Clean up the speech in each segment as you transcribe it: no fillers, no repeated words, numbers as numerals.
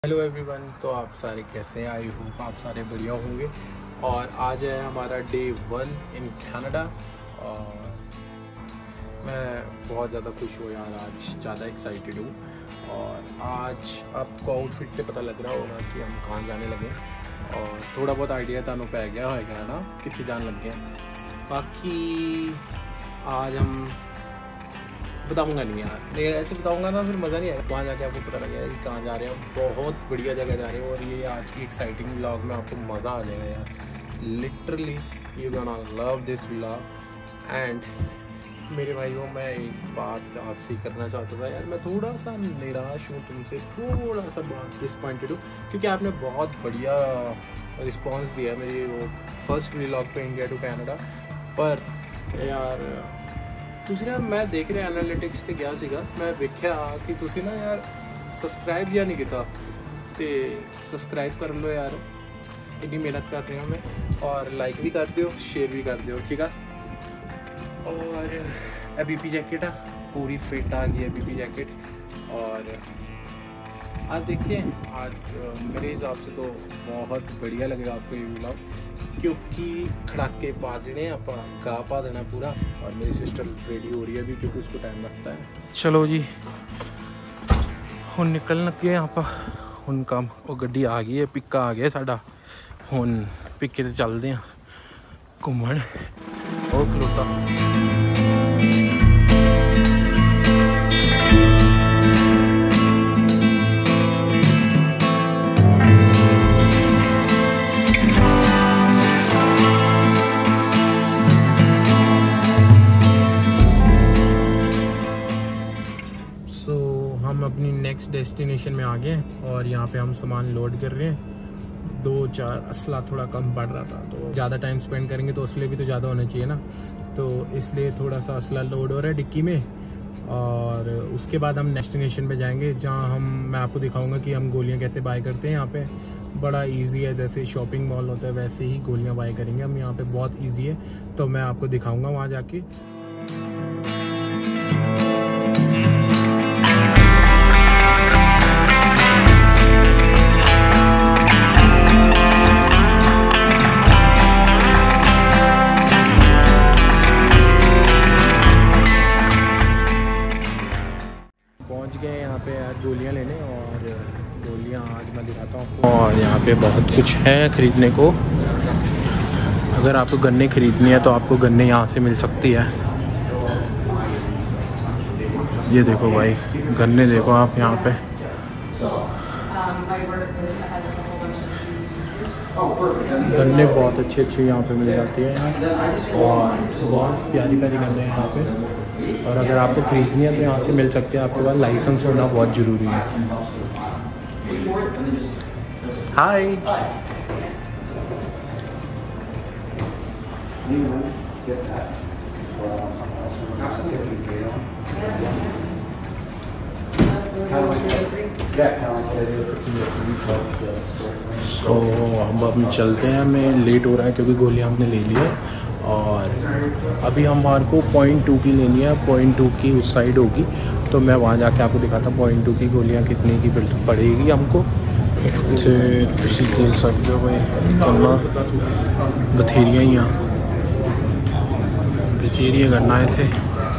Hello everyone, तो आप सारे कैसे हैं? आई होप आप सारे बढ़िया होंगे। और आज है हमारा डे 1 इन कनाडा और मैं बहुत ज़्यादा खुश हूँ यार, आज ज़्यादा एक्साइटेड हूँ। और आज आपको आउटफिट से पता लग रहा होगा कि हम कहाँ जाने लगे और थोड़ा बहुत आइडिया थानों पे आ गया होगा ना कितने जान लग गया। बाकी आज हम बताऊंगा नहीं यार, नहीं ऐसे बताऊंगा ना फिर मज़ा नहीं आएगा। वहाँ जाके आपको पता लगेगा कि कहाँ जा रहे हैं। बहुत बढ़िया जगह जा रहे हैं और ये आज की एक्साइटिंग व्लॉग में आपको मज़ा आ जाएगा यार। Literally you gonna love this vlog. And मेरे भाइयों, मैं एक बात आपसे करना चाहता था यार, मैं थोड़ा सा निराश हूँ तुमसे, थोड़ा सा बहुत डिसपॉइंटेड हूँ क्योंकि आपने बहुत बढ़िया रिस्पॉन्स दिया मेरी वो फर्स्ट व्लॉग पे इंडिया टू कनाडा। पर यार दूसरा मैं देख रहा एनालिटिक्स ਤੇ ਗਿਆ ਸੀਗਾ, मैं ਵੇਖਿਆ कि ਤੁਸੀਂ ना यार सब्सक्राइब ਜਾਂ नहीं किया तो सब्सक्राइब कर लो यार, इतनी मेहनत कर रहे हो मैं। और लाइक भी कर दो, शेयर भी कर दो, ठीक है। और एबीपी जैकेट पूरी फिट आ गई एबीपी जैकेट। और आज देखते हैं, आज मेरे हिसाब से तो बहुत बढ़िया लगेगा आपको ये व्लॉग क्योंकि खड़ाके पा देने आप गा पा देना पूरा। और मेरी सिस्टर रेडी हो रही है अभी क्योंकि उसको टाइम लगता है। चलो जी हुन निकल लगे आप हुन काम वो गड्डी आ गई है, पिक्का आ गया साडा। हुन पिक्के ते चलते हैं घूमन और खलोता। हम अपनी नेक्स्ट डेस्टिनेशन में आ गए और यहाँ पे हम सामान लोड कर रहे हैं। 2-4 असला थोड़ा कम पड़ रहा था तो ज़्यादा टाइम स्पेंड करेंगे तो असले भी तो ज़्यादा होना चाहिए ना, तो इसलिए थोड़ा सा असला लोड हो रहा है डिक्की में। और उसके बाद हम डेस्टिनेशन पे जाएंगे जहाँ मैं आपको दिखाऊंगा कि हम गोलियाँ कैसे बाय करते हैं। यहाँ पे बड़ा इजी है, जैसे शॉपिंग मॉल होता है वैसे ही गोलियाँ बाय करेंगे हम यहाँ पे, बहुत ईजी है। तो मैं आपको दिखाऊँगा वहाँ जाके। पहुंच गए यहाँ पे आज गोलियाँ लेने और गोलियाँ आज मैं दिखाता हूँ आपको। और यहाँ पे बहुत कुछ है ख़रीदने को। अगर आपको गन्ने ख़रीदनी है तो आपको गन्ने यहाँ से मिल सकती है। ये देखो भाई गन्ने देखो आप यहाँ पे, गन्ने बहुत अच्छे अच्छे यहाँ पे मिल जाते हैं और बहुत प्यारी प्यारी गन्ने हैं यहाँ पे। और अगर आपको खरीदनी है तो यहाँ से मिल सकते हैं। आपके पास लाइसेंस होना बहुत ज़रूरी है। हाय सो हम अब चलते हैं। हमें लेट हो रहा है क्योंकि गोलियाँ हमने ले ली है और अभी हमारे को 0.2 की लेनी है। 0.2 की उस साइड होगी तो मैं वहाँ जाके आपको दिखाता हूँ 0.2 की गोलियाँ कितने की पड़ेगी हमको। तुम देख सकते हो भाई करना बथेरिया ही बथेरिया करना है थे।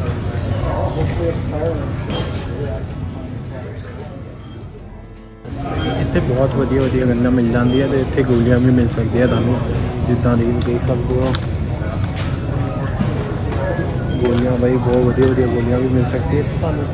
इतने बहुत वधिया वधिया गन्ना मिल जाती है तो इतने गोलियाँ भी मिल सकती है थानू, जिदा दी देख सकते हो। गोलियाँ भाई बहुत वधिया वधिया गोलियाँ भी मिल सकती है थानू।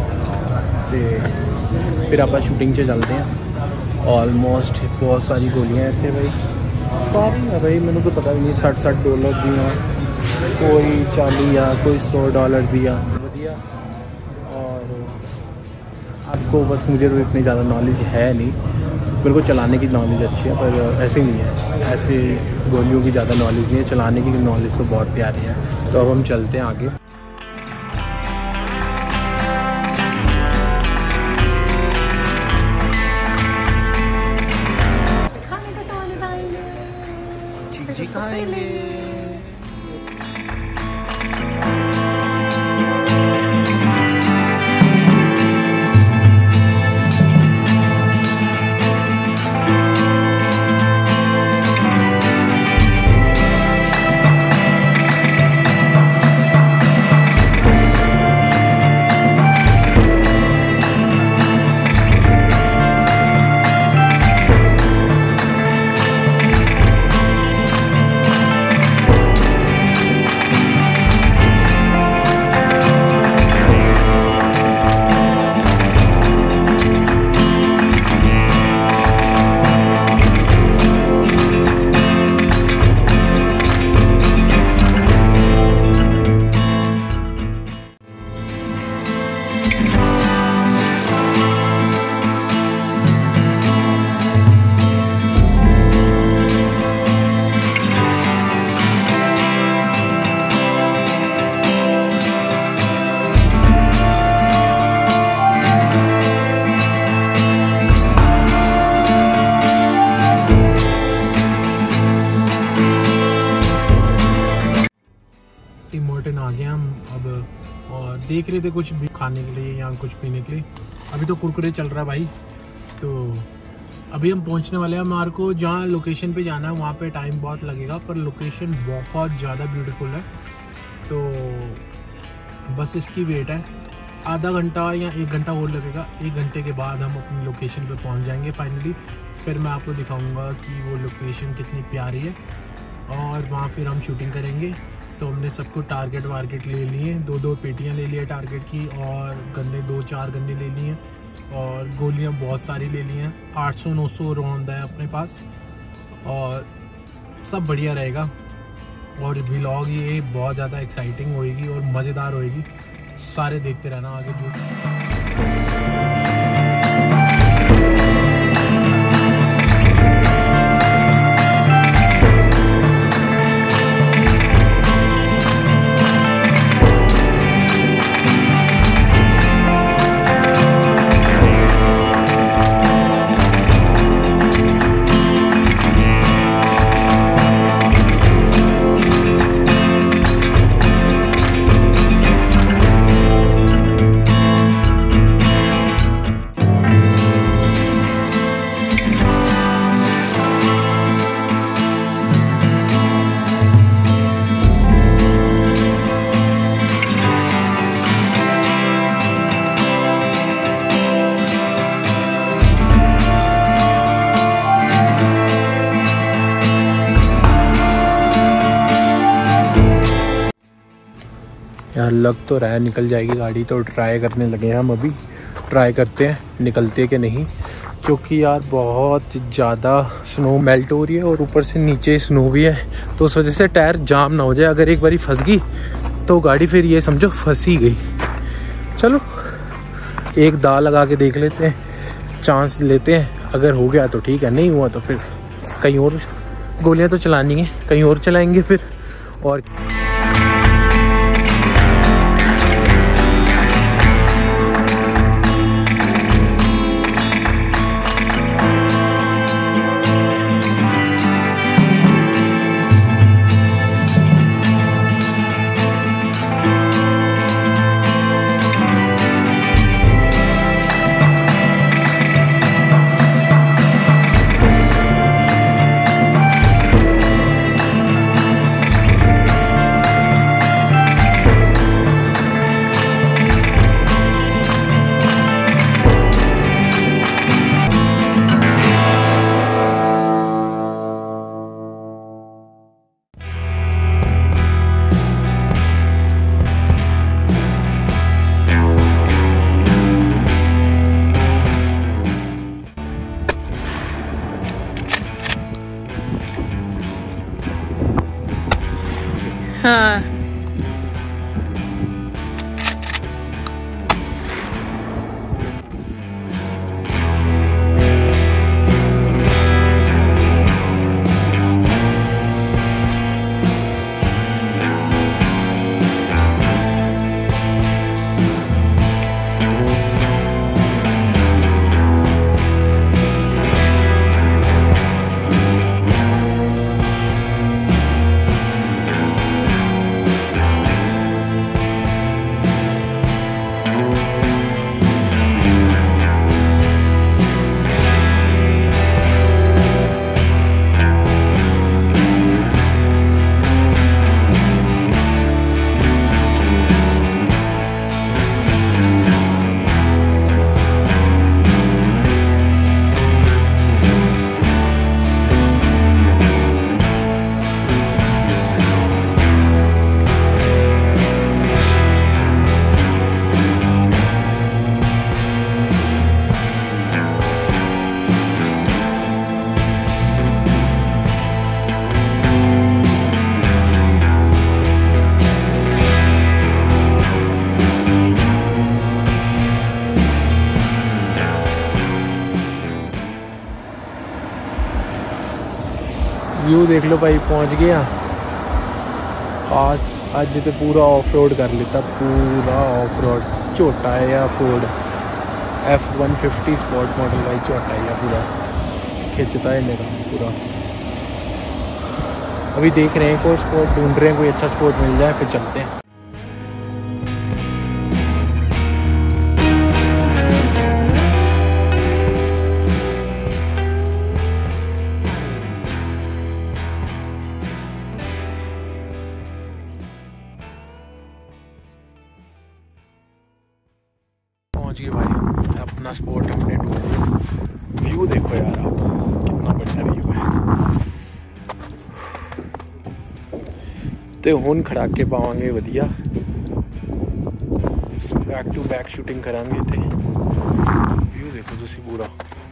तो फिर आप शूटिंग से चलते हैं। ऑलमोस्ट बहुत सारी गोलियाँ हैं इतने भाई, सारी है भाई, मैंने तो पता भी नहीं। $60 दी हैं, कोई 40 या कोई $100 दिया वधिया। और आपको बस मुझे तो इतनी ज़्यादा नॉलेज है नहीं, मेरे को चलाने की नॉलेज अच्छी है पर ऐसे नहीं है, ऐसे गोलियों की ज़्यादा नॉलेज नहीं है। चलाने की नॉलेज तो बहुत प्यारी है। तो अब हम चलते हैं आगे। खाने का सामान खाएंगे, जी खाएंगे। देख रहे थे कुछ भी खाने के लिए या कुछ पीने के लिए। अभी तो कुरकुरे चल रहा है भाई। तो अभी हम पहुंचने वाले हैं मार्को, जहाँ लोकेशन पे जाना है वहाँ पे टाइम बहुत लगेगा, पर लोकेशन बहुत ज़्यादा ब्यूटीफुल है। तो बस इसकी वेट है, आधा घंटा या 1 घंटा और लगेगा। 1 घंटे के बाद हम अपनी लोकेशन पे पहुंच जाएंगे फाइनली। फिर मैं आपको दिखाऊंगा कि वो लोकेशन कितनी प्यारी है और वहाँ फिर हम शूटिंग करेंगे। तो हमने सबको टारगेट वारगेट ले लिए, 2-2 पेटियाँ ले लिए टारगेट की, और गन्ने 2-4 गन्ने ले लिए, और गोलियाँ बहुत सारी ले ली हैं। 800-900 राउंड है अपने पास, और सब बढ़िया रहेगा। और व्लॉग ये बहुत ज़्यादा एक्साइटिंग होएगी और मज़ेदार होएगी। सारे देखते रहना आगे जो। यार लग तो रहा है निकल जाएगी गाड़ी, तो ट्राई करने लगे हैं हम। अभी ट्राई करते हैं निकलते कि नहीं, क्योंकि यार बहुत ज़्यादा स्नो मेल्ट हो रही है और ऊपर से नीचे स्नो भी है। तो उस वजह से टायर जाम ना हो जाए। अगर एक बारी फंस गई तो गाड़ी फिर ये समझो फंस ही गई। चलो एक दाल लगा के देख लेते हैं, चांस लेते हैं। अगर हो गया तो ठीक है, नहीं हुआ तो फिर कहीं और गोलियां तो चलानी है, कहीं और चलाएंगे फिर। और हाँ व्यू देख लो भाई, पहुंच गया। आज तो पूरा ऑफ रोड कर लेता, पूरा ऑफ रोड। छोटा है या फोर्ड F150 स्पोर्ट मॉडल भाई, छोटा है या पूरा खिंचता है मेरा पूरा। अभी देख रहे हैं कोई स्पोर्ट ढूंढ रहे हैं, कोई अच्छा स्पोर्ट मिल जाए फिर चलते हैं। ਤੇ ਹੁਣ ਖੜਾ ਕੇ ਪਾਵਾਂਗੇ ਵਧੀਆ, ਬੈਕ ਟੂ ਬੈਕ ਸ਼ੂਟਿੰਗ ਕਰਾਂਗੇ ਇੱਥੇ। ਵਿਊ ਦੇਖੋ ਤੁਸੀਂ ਪੂਰਾ।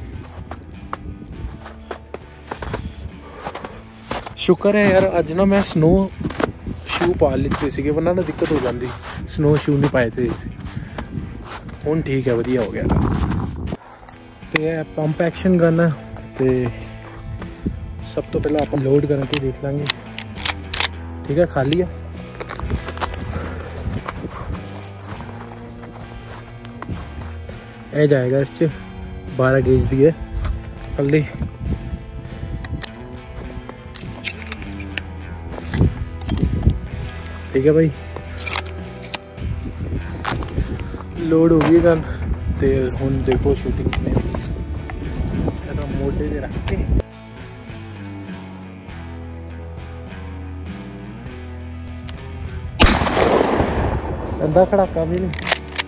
ਸ਼ੁਕਰ ਹੈ ਯਾਰ ਅੱਜ ਨਾ ਮੈਂ ਸਨੋ ਸ਼ੂ ਪਾ ਲਿੱਤੇ ਸੀਗੇ, ਵਰਨਾ ਨਾ ਦਿੱਕਤ ਹੋ ਜਾਂਦੀ। ਸਨੋ ਸ਼ੂ ਨਹੀਂ ਪਾਏ ਤੇ ਹੁਣ ਠੀਕ ਹੈ, ਵਧੀਆ ਹੋ ਗਿਆ। ਤੇ ਇਹ ਪੰਪ ਐਕਸ਼ਨ ਗਨ ਹੈ ਤੇ ਸਭ ਤੋਂ ਪਹਿਲਾਂ ਆਪਾਂ ਲੋਡ ਕਰਕੇ ਦੇਖ ਲਾਂਗੇ। ठीक है, खाली है। ए जाएगा इससे 12 गेज दी है खाली। ठीक है भाई, लोड हो गई गन ते हुण देखो शूटिंग में मोटे से रख के अंधा खड़ाका भी नहीं।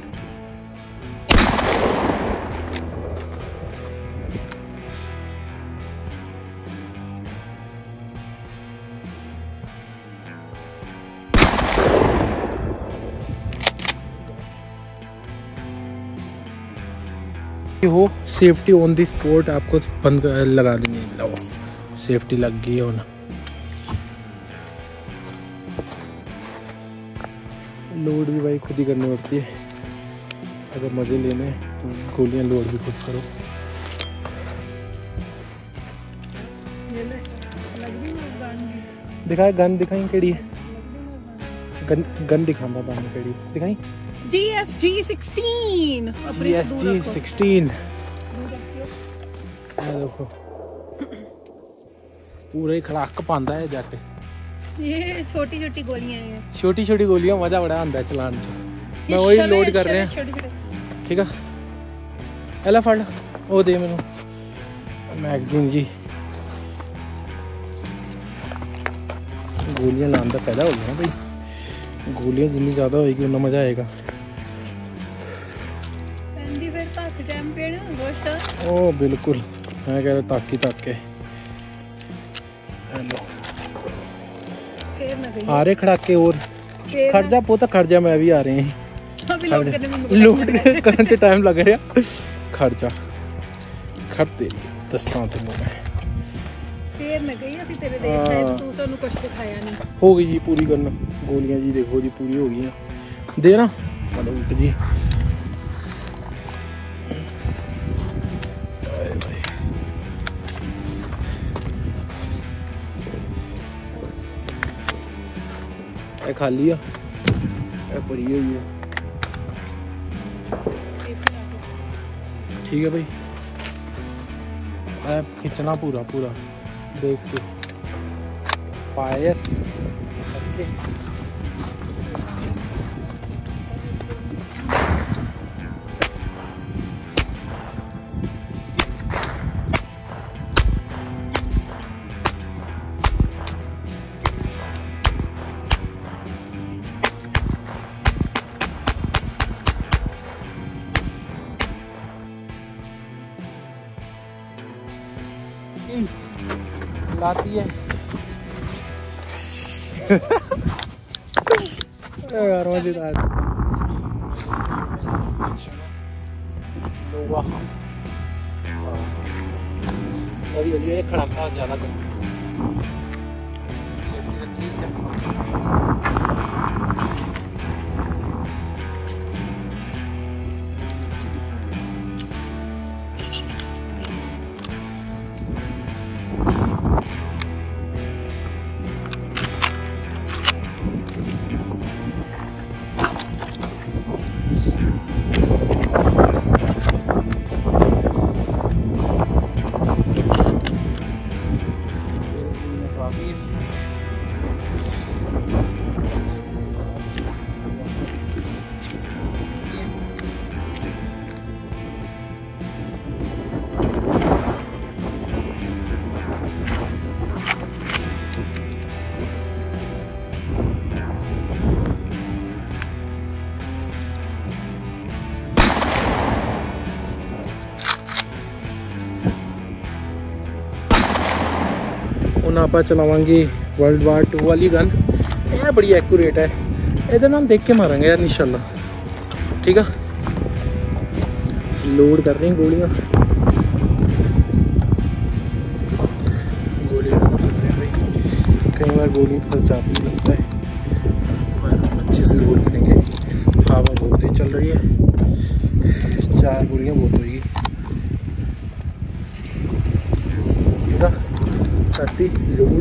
हो सेफ्टी ऑन द स्पॉट आपको बंद लगा देंगे। लो सेफ्टी लग गई है ना। लोड भी भाई खुद ही करनी पड़ती है, अगर मज़े लेने तो गोलियां लोड भी खुद करो। दिखाए गन दिखाई केड़ी है, गन दिखाऊंगा बाहर केड़ी दिखाई। GSG 16 GSG 16 देखो पूरा ही खड़ाक पांदा है जट। ये छोटी छोटी गोलियां हैं, छोटी छोटी गोलियां मजा बड़ा आंदा है चलान च। मैं वही लोड कर रहे हैं। ठीक है, एला फड़ ओ दे मैनू मैगजीन जी। गोलियां लाने का फायदा हो गया भाई, गोलियां जितनी ज़्यादा होगी उतना मज़ा आएगा। ओ बिल्कुल, मैं कह रहा ताकी ताके। हेलो आ रहे खड़ाके और खड़ जा पोता, खड़ जा, मैं भी आ रहे हैं। लोड करने से टाइम लग रहा। खड़ जा, खड़ तेरी दसा तेन मैं फिर मैं गई असि तेरे देख शायद तू सानू कुछ दिखाया नहीं। हो गई जी पूरी गन, गोलियां जी देखो जी पूरी हो गई दे ना मतलब जी। खाली है भरी हुई है। ठीक है भाई, खिंचना पूरा पूरा देख के फायर करके। लाती है यार मजेदार। ये खड़ाका ज्यादा कर ਹੁਣ ਆਪਾਂ ਚਲਾਵਾਂਗੇ वर्ल्ड वार 2 वाली गन। ये बड़ी एक्यूरेट है। इधर हम देख के मारेंगे यार इंशाल्लाह। ठीक है, लोड कर रही हैं गोलियाँ। गोलियाँ लोड कर रहे हैं भाई। कई बार गोली फंस जाती लगता है, पर हम अच्छे से लोड करेंगे। हवा बहुत तेज चल रही है, 4 गोलियाँ बहुत होगी। पूरा करती लोड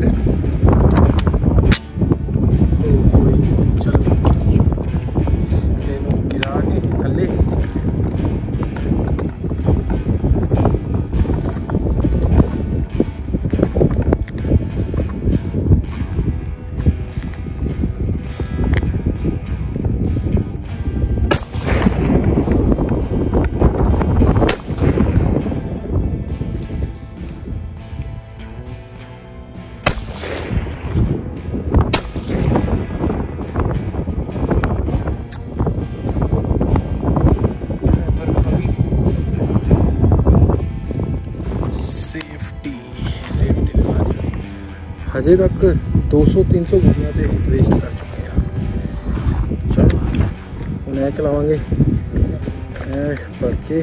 अजय तक 200-300 गोलियाँ थे वेस्ट कर चुके हैं। चलो उन्हें चलावांगे पढ़ के।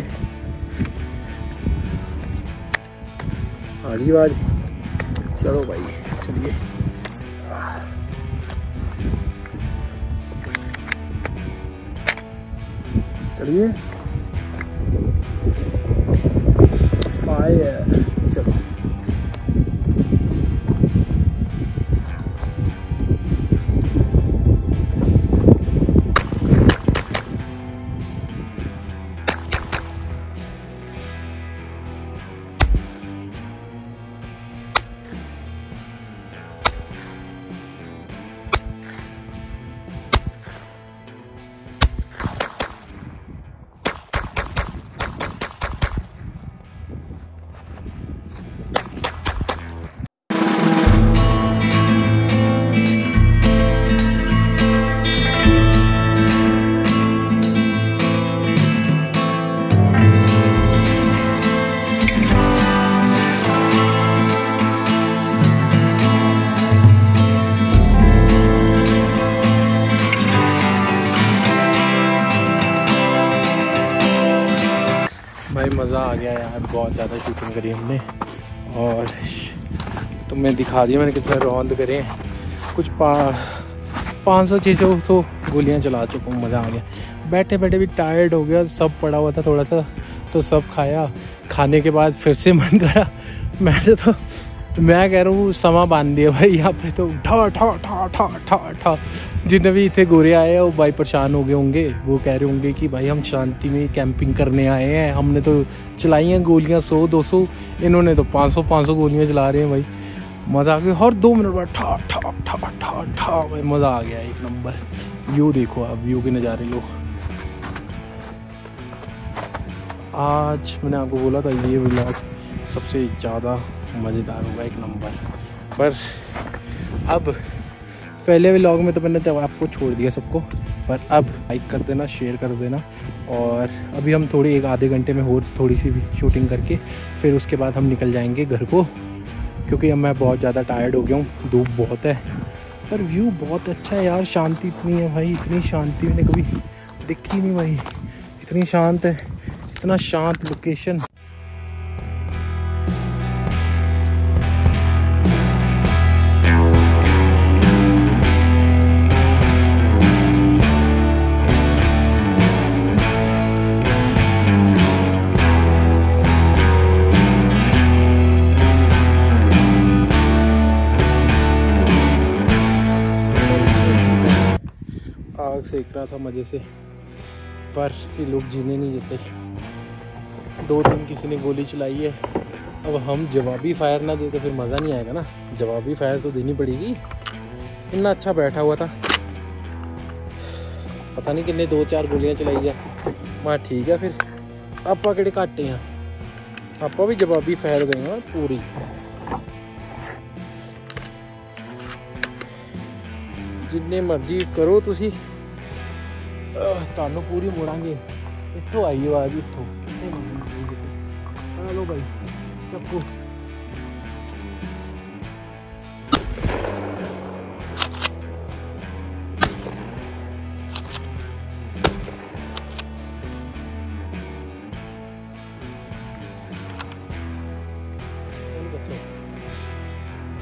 आगी आवाज। चलो भाई चलिए। चलिए फायर। चलो भाई मज़ा आ गया यार, बहुत ज़्यादा शूटिंग करी हमने। और तुम्हें दिखा दिया मैंने कितने रौंद करे हैं। कुछ 500-600 तो गोलियां चला चुका हूँ। मज़ा आ गया। बैठे बैठे भी टायर्ड हो गया, सब पड़ा हुआ था थोड़ा सा, तो सब खाया। खाने के बाद फिर से मन करा, मैं कह रहा हूँ समा बांध दिया भाई यहाँ पे। तो ठा ठा ठा ठा ठा ठा जितने भी इतने गोरे आए हैं वो भाई परेशान हो गए होंगे। वो कह रहे होंगे कि भाई हम शांति में कैंपिंग करने आए हैं, हमने तो चलाई हैं गोलियाँ 100-200, इन्होंने तो 500 गोलियाँ चला रहे हैं भाई। मज़ा आ गया। हर 2 मिनट बाद ठा ठा ठा ठा ठा भाई मज़ा आ गया एक नंबर। व्यू देखो आप, व्यू के नज़ारे लो। आज मैंने आपको बोला था ये व्लॉग सबसे ज़्यादा मज़ेदार होगा, एक नंबर। पर अब पहले व्लॉग में तो मैंने तो आपको छोड़ दिया सबको, पर अब लाइक कर देना, शेयर कर देना। और अभी हम थोड़ी 1 आधे घंटे में और थोड़ी सी भी शूटिंग करके फिर उसके बाद हम निकल जाएंगे घर को, क्योंकि अब मैं बहुत ज़्यादा टायर्ड हो गया हूँ। धूप बहुत है, पर व्यू बहुत अच्छा है यार। शांति इतनी है भाई, इतनी शांति मैंने कभी देखी नहीं भाई। इतनी शांत है, इतना शांत लोकेशन। आग सेक रहा था मज़े से, पर ये लोग जीने नहीं देते। 2-3 किसी ने गोली चलाई है। अब हम जवाबी फायर ना दे तो फिर मज़ा नहीं आएगा ना। जवाबी फायर तो देनी पड़ेगी। इतना अच्छा बैठा हुआ था, पता नहीं कितने 2-4 गोलियां चलाई है। मैं ठीक है, फिर आपा केड़े घाटे हैं, आपा भी जवाबी फायर देंगे पूरी। जिन्ने मर्जी करो तुसी, ਤੁਹਾਨੂੰ पूरी मुड़ांगे। इत्थों आई आवाज, इत्थों। हेलो भाई चक्कू।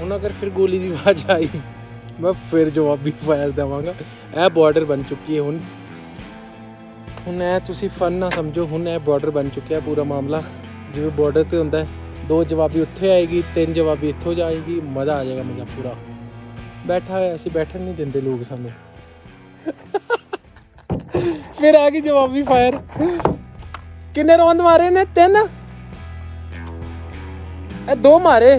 ਹੁਣ ਅਗਰ ਫਿਰ ਗੋਲੀ ਦੀ ਆਵਾਜ਼ ਆਈ ਮੈਂ ਫਿਰ ਜਵਾਬੀ ਫਾਇਰ ਦੇਵਾਂਗਾ। ਇਹ ਬਾਰਡਰ ਬਣ ਚੁੱਕੀ ਹੈ ਹੁਣ ਇਹ ਤੁਸੀਂ ਫਨ ਨਾ ਸਮਝੋ, ਹੁਣ ਇਹ ਬਾਰਡਰ ਬਣ ਚੁੱਕਿਆ ਪੂਰਾ ਮਾਮਲਾ। ਜਿਵੇਂ ਬਾਰਡਰ ਤੇ ਹੁੰਦਾ 2 ਜਵਾਬੀ ਉੱਥੇ ਆਏਗੀ, 3 ਜਵਾਬੀ ਇੱਥੋਂ ਜਾਏਗੀ, ਮਜ਼ਾ ਆ ਜਾਏਗਾ ਮਜ਼ਾ ਪੂਰਾ। ਬੈਠਾ ਹੋਇਆ ਅਸੀਂ ਬੈਠਣ ਨਹੀਂ ਦਿੰਦੇ ਲੋਕ ਸਾਨੂੰ। ਫਿਰ ਆ ਗਈ ਜਵਾਬੀ ਫਾਇਰ। ਕਿੰਨੇ ਰੌਂਦ ਮਾਰੇ ਨੇ? 3 ਇਹ 2 ਮਾਰੇ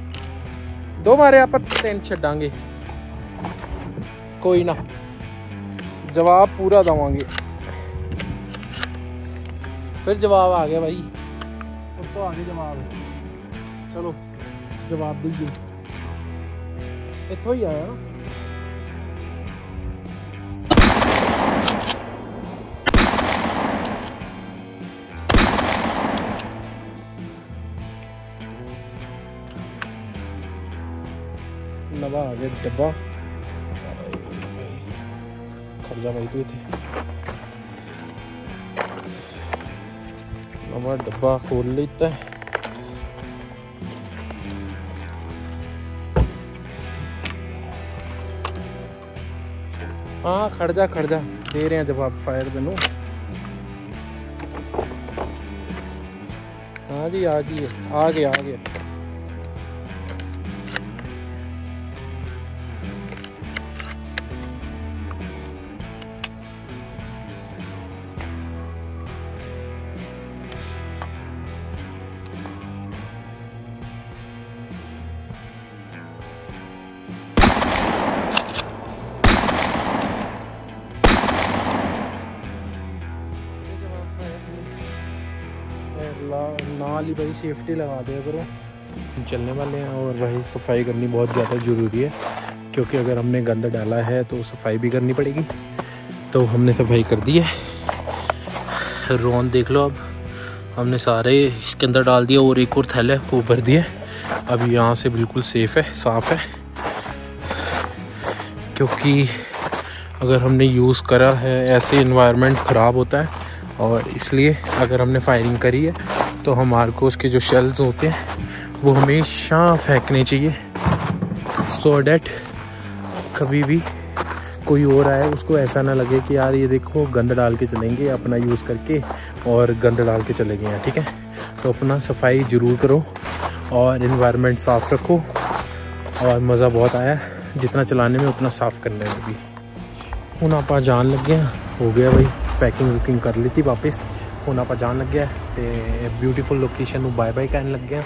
ਆਪਾਂ 3 ਛੱਡਾਂਗੇ ਕੋਈ ਨਾ, ਜਵਾਬ ਪੂਰਾ ਦਵਾਂਗੇ। फिर जवाब आ गया भाई, उसको आगे जवाब है। चलो जवाब दीजिए, इतों ही आया ना। नवा आ गया डब्बा, खर्चा भाई तू थे नवा डब्बा खोल लेता है। हाँ खड़ जा दे रहे हैं जवाब फायर तेनों। हाँ जी आ गया नाल ही भाई सेफ्टी लगा दिया करो। चलने वाले हैं और भाई सफाई करनी बहुत ज़्यादा ज़रूरी है, क्योंकि अगर हमने गंद डाला है तो सफाई भी करनी पड़ेगी। तो हमने सफाई कर दी है। रौन देख लो, अब हमने सारे इसके अंदर डाल दिया और एक और थैला है वो भर दिया। अब यहाँ से बिल्कुल सेफ़ है, साफ़ है, क्योंकि अगर हमने यूज़ करा है ऐसे इन्वायरमेंट ख़राब होता है। और इसलिए अगर हमने फायरिंग करी है तो हमारे को उसके जो शेल्स होते हैं वो हमेशा फेंकने चाहिए, सो डैट कभी भी कोई और आए उसको ऐसा ना लगे कि यार ये देखो गंद डाल के चलेंगे अपना यूज़ करके और गंद डाल के चले गए हैं। ठीक है, तो अपना सफाई ज़रूर करो और इन्वायरमेंट साफ़ रखो। और मज़ा बहुत आया, जितना चलाने में उतना साफ़ करने में भी। हुण आपां जान लगे, हो गया भाई पैकिंग वुकिंग कर ली थी वापस। हुण आपां जान लगे ते ब्यूटीफुल लोकेशन नूं बाय बाय कहन लगे।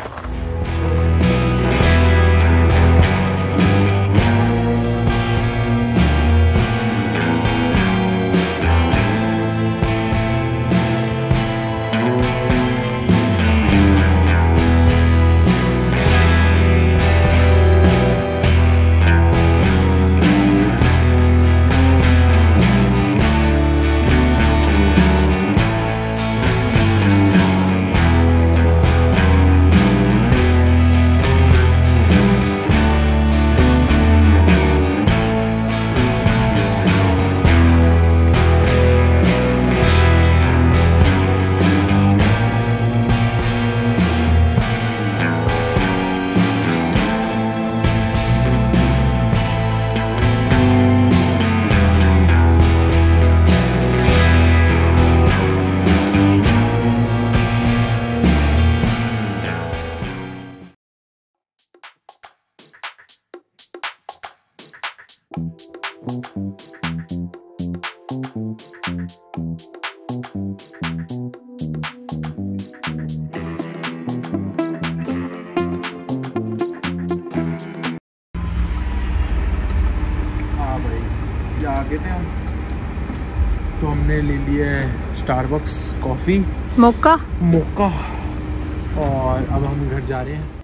आगे थे हम, तो हमने ले लिया है स्टारबक्स कॉफ़ी मोका, और अब हम घर जा रहे हैं।